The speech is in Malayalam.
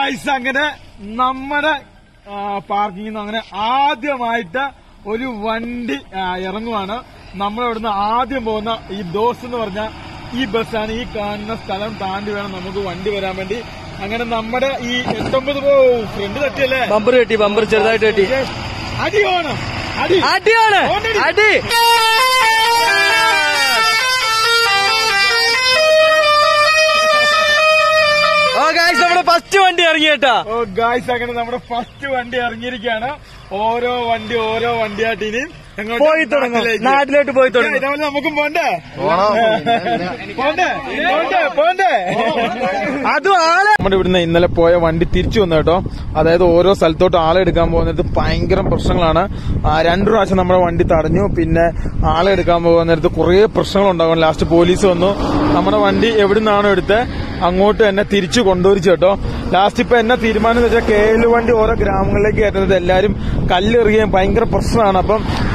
ഗായ്സ് അങ്ങനെ നമ്മുടെ പാർക്കിങ്ങിൽ നിന്ന് അങ്ങനെ ആദ്യമായിട്ട് ഒരു വണ്ടി ഇറങ്ങുവാണ്. നമ്മളിവിടുന്ന് ആദ്യം പോകുന്ന ഈ ദോസ് എന്ന് പറഞ്ഞ ഈ ബസ്സാണ്. ഈ കാണുന്ന സ്ഥലം താണ്ടി വേണം നമുക്ക് വണ്ടി വരാൻ വേണ്ടി. അങ്ങനെ നമ്മുടെ ഈ 89 ഫ്രണ്ട് തട്ടിയല്ലേ, ബമ്പർ കെട്ടി, ബമ്പർ ചെറുതായിട്ട് കെട്ടി. അടിയാണ് അടിയാണ് അടി. നമ്മുടെ ഫസ്റ്റ് വണ്ടി ഇറങ്ങിയേട്ടാ. ഗായ്സ് അങ്ങനെ നമ്മുടെ ഫസ്റ്റ് വണ്ടി ഇറങ്ങിയിരിക്കുകയാണ്. ഓരോ വണ്ടിയായിട്ട് ഇനി പോയി തുടങ്ങും, നാട്ടിലോട്ട് പോയി തുടങ്ങും. ഇതേപോലെ നമുക്കും പോണ്ടേ അതും ആളെ നമ്മുടെ ഇവിടുന്ന് ഇന്നലെ പോയ വണ്ടി തിരിച്ചു വന്നു കേട്ടോ. അതായത് ഓരോ സ്ഥലത്തോട്ട് ആളെ എടുക്കാൻ പോകുന്നത് ഭയങ്കര പ്രശ്നങ്ങളാണ്. 2 പ്രാവശ്യം നമ്മുടെ വണ്ടി തടഞ്ഞു. പിന്നെ ആളെ എടുക്കാൻ പോകുന്ന നേരത്ത് കുറെ പ്രശ്നങ്ങളുണ്ടാകും. ലാസ്റ്റ് പോലീസ് വന്നു. നമ്മുടെ വണ്ടി എവിടുന്നാണോ എടുത്ത് അങ്ങോട്ട് തന്നെ തിരിച്ചു കൊണ്ടുവരിച്ചു കേട്ടോ. ലാസ്റ്റ് ഇപ്പൊ എന്നാ തീരുമാനം എന്ന് വെച്ചാൽ KL വണ്ടി ഓരോ ഗ്രാമങ്ങളിലേക്ക് കയറ്റുന്നത് എല്ലാരും കല്ലെറിയാൻ ഭയങ്കര പ്രശ്നമാണ്. അപ്പം